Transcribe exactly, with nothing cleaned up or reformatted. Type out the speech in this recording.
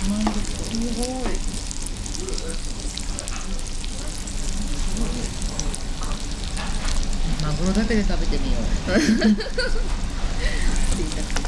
満足。 すごい。 マグロだけで食べてみよう。 ついた。